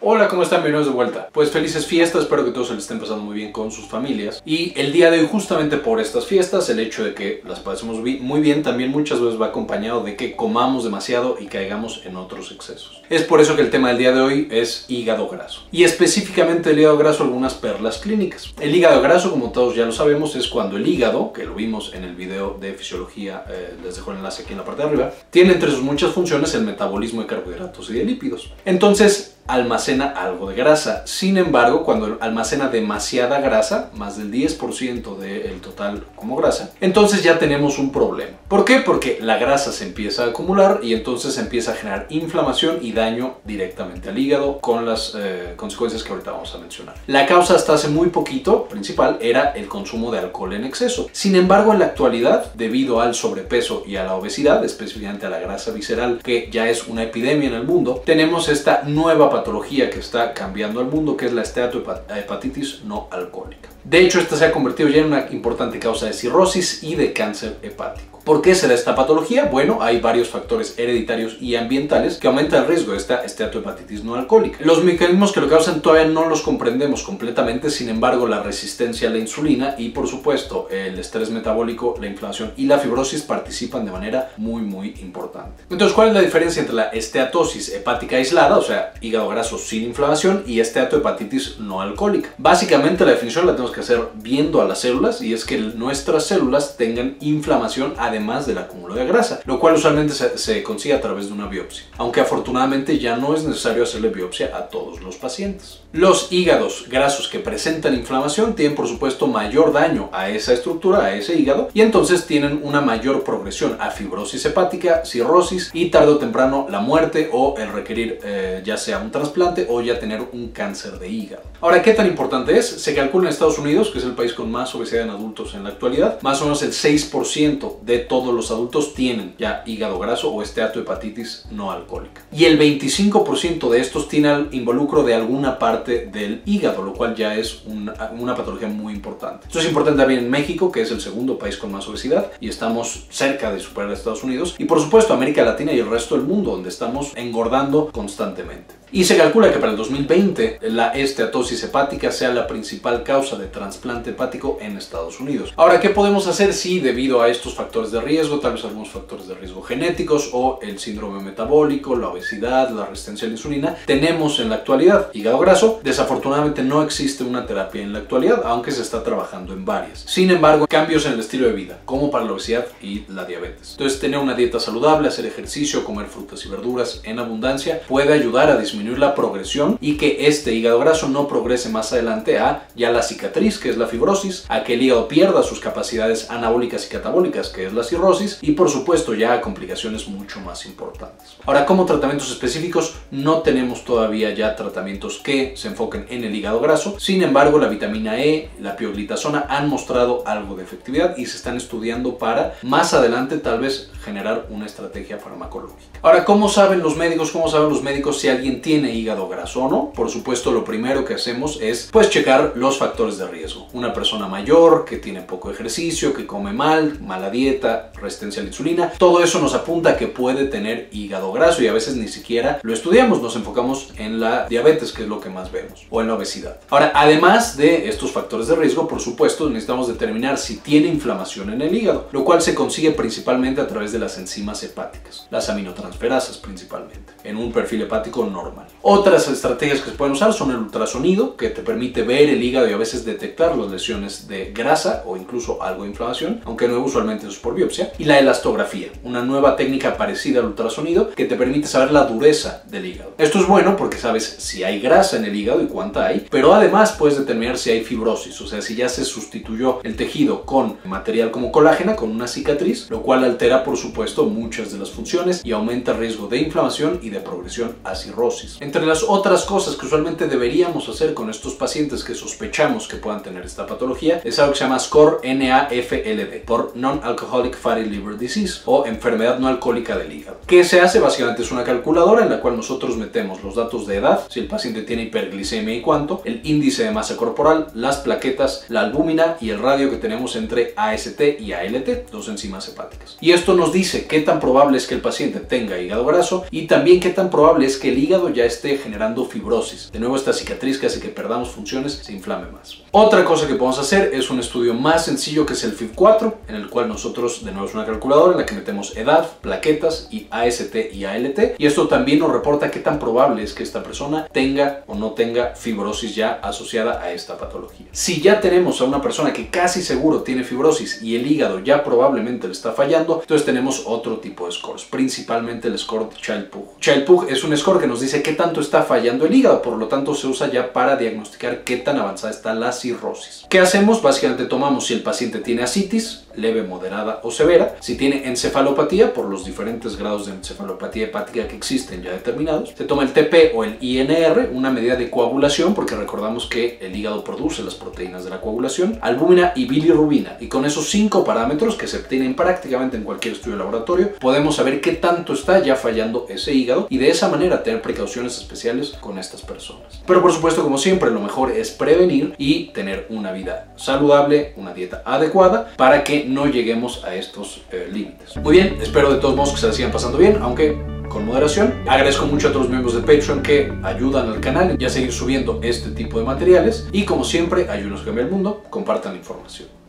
Hola, ¿cómo están? Bienvenidos de vuelta. Pues felices fiestas, espero que todos se les estén pasando muy bien con sus familias. Y el día de hoy, justamente por estas fiestas, el hecho de que las pasemos muy bien también muchas veces va acompañado de que comamos demasiado y caigamos en otros excesos. Es por eso que el tema del día de hoy es hígado graso. Y específicamente el hígado graso, algunas perlas clínicas. El hígado graso, como todos ya lo sabemos, es cuando el hígado, que lo vimos en el video de fisiología, les dejo el enlace aquí en la parte de arriba, tiene entre sus muchas funciones el metabolismo de carbohidratos y de lípidos. Entonces, almacena algo de grasa. Sin embargo, cuando almacena demasiada grasa, más del 10% del total como grasa, entonces ya tenemos un problema. ¿Por qué? Porque la grasa se empieza a acumular y entonces se empieza a generar inflamación y daño directamente al hígado con las consecuencias que ahorita vamos a mencionar. La causa hasta hace muy poquito, principal, era el consumo de alcohol en exceso. Sin embargo, en la actualidad, debido al sobrepeso y a la obesidad, específicamente a la grasa visceral, que ya es una epidemia en el mundo, tenemos esta nueva patología que está cambiando al mundo, que es la esteatohepatitis no alcohólica. De hecho, esta se ha convertido ya en una importante causa de cirrosis y de cáncer hepático. ¿Por qué se da esta patología? Bueno, hay varios factores hereditarios y ambientales que aumentan el riesgo de esta esteatohepatitis no alcohólica. Los mecanismos que lo causan todavía no los comprendemos completamente, sin embargo, la resistencia a la insulina y, por supuesto, el estrés metabólico, la inflamación y la fibrosis participan de manera muy importante. Entonces, ¿cuál es la diferencia entre la esteatosis hepática aislada, o sea, hígado graso sin inflamación, y esteatohepatitis no alcohólica? Básicamente, la definición la tenemos que hacer viendo a las células, y es que nuestras células tengan inflamación además del acúmulo de grasa, lo cual usualmente se consigue a través de una biopsia, aunque afortunadamente ya no es necesario hacerle biopsia a todos los pacientes. Los hígados grasos que presentan inflamación tienen, por supuesto, mayor daño a esa estructura, a ese hígado, y entonces tienen una mayor progresión a fibrosis hepática, cirrosis y tarde o temprano la muerte o el requerir ya sea un trasplante o ya tener un cáncer de hígado. Ahora, ¿qué tan importante es? Se calcula en Estados Unidos, que es el país con más obesidad en adultos en la actualidad, más o menos el 6% de todos los adultos tienen ya hígado graso o esteatohepatitis no alcohólica. Y el 25% de estos tiene el involucro de alguna parte del hígado, lo cual ya es una patología muy importante. Esto es importante también en México, que es el segundo país con más obesidad, y estamos cerca de superar a Estados Unidos, y por supuesto América Latina y el resto del mundo, donde estamos engordando constantemente. Y se calcula que para el 2020 la esteatosis hepática sea la principal causa de trasplante hepático en Estados Unidos. Ahora, ¿qué podemos hacer si debido a estos factores de riesgo, tal vez algunos factores de riesgo genéticos o el síndrome metabólico, la obesidad, la resistencia a la insulina, tenemos en la actualidad hígado graso? Desafortunadamente no existe una terapia en la actualidad, aunque se está trabajando en varias. Sin embargo, cambios en el estilo de vida, como para la obesidad y la diabetes. Entonces, tener una dieta saludable, hacer ejercicio, comer frutas y verduras en abundancia puede ayudar a disminuir la progresión y que este hígado graso no progrese más adelante a ya la cicatriz, que es la fibrosis, a que el hígado pierda sus capacidades anabólicas y catabólicas, que es la cirrosis, y por supuesto ya a complicaciones mucho más importantes. Ahora, como tratamientos específicos, no tenemos todavía ya tratamientos que se enfoquen en el hígado graso. Sin embargo, la vitamina E, la pioglitazona han mostrado algo de efectividad y se están estudiando para más adelante tal vez generar una estrategia farmacológica. Ahora, ¿cómo saben los médicos? ¿Cómo saben los médicos si alguien tiene hígado graso o no? Por supuesto, lo primero que hacemos es pues checar los factores de riesgo. Una persona mayor que tiene poco ejercicio, que come mal, mala dieta, resistencia a la insulina, todo eso nos apunta a que puede tener hígado graso y a veces ni siquiera lo estudiamos, nos enfocamos en la diabetes, que es lo que más vemos, o en la obesidad. Ahora, además de estos factores de riesgo, por supuesto, necesitamos determinar si tiene inflamación en el hígado, lo cual se consigue principalmente a través de las enzimas hepáticas, las aminotransferasas principalmente, en un perfil hepático normal. Otras estrategias que se pueden usar son el ultrasonido, que te permite ver el hígado y a veces detectar las lesiones de grasa o incluso algo de inflamación, aunque no usualmente es por biopsia, y la elastografía, una nueva técnica parecida al ultrasonido que te permite saber la dureza del hígado. Esto es bueno porque sabes si hay grasa en el hígado y cuánta hay, pero además puedes determinar si hay fibrosis, o sea, si ya se sustituyó el tejido con material como colágena, con una cicatriz, lo cual altera por supuesto muchas de las funciones y aumenta el riesgo de inflamación y de progresión a cirrosis. Entre las otras cosas que usualmente deberíamos hacer con estos pacientes que sospechamos que puedan tener esta patología es algo que se llama SCORE-NAFLD, por Non-Alcoholic Fatty Liver Disease, o enfermedad no alcohólica del hígado. ¿Qué se hace? Básicamente es una calculadora en la cual nosotros metemos los datos de edad, si el paciente tiene hiperglicemia y cuánto, el índice de masa corporal, las plaquetas, la albúmina y el radio que tenemos entre AST y ALT, dos enzimas hepáticas. Y esto nos dice qué tan probable es que el paciente tenga hígado graso y también qué tan probable es que el hígado ya esté generando fibrosis. De nuevo, esta cicatriz que hace que perdamos funciones se inflame más. Otra cosa que podemos hacer es un estudio más sencillo que es el FIB4, en el cual nosotros, de nuevo es una calculadora en la que metemos edad, plaquetas y AST y ALT, y esto también nos reporta qué tan probable es que esta persona tenga o no tenga fibrosis ya asociada a esta patología. Si ya tenemos a una persona que casi seguro tiene fibrosis y el hígado ya probablemente le está fallando, entonces tenemos otro tipo de scores, principalmente el score de Child-Pugh. Child-Pugh es un score que nos dice qué tanto está fallando el hígado, por lo tanto se usa ya para diagnosticar qué tan avanzada está la cirrosis. ¿Qué hacemos? Básicamente tomamos si el paciente tiene ascitis, leve, moderada o severa, si tiene encefalopatía, por los diferentes grados de encefalopatía hepática que existen ya determinados, se toma el TP o el INR, una medida de coagulación, porque recordamos que el hígado produce las proteínas de la coagulación, albúmina y bilirrubina, y con esos 5 parámetros que se obtienen prácticamente en cualquier estudio de laboratorio, podemos saber qué tanto está ya fallando ese hígado y de esa manera tener precauciones especiales con estas personas. Pero por supuesto, como siempre, lo mejor es prevenir y tener una vida saludable, una dieta adecuada para que no lleguemos a estos límites. Muy bien, espero de todos modos que se la sigan pasando bien, aunque con moderación. Agradezco mucho a todos los miembros de Patreon que ayudan al canal y a seguir subiendo este tipo de materiales, y como siempre, ayúdenos a cambiar el mundo, compartan la información.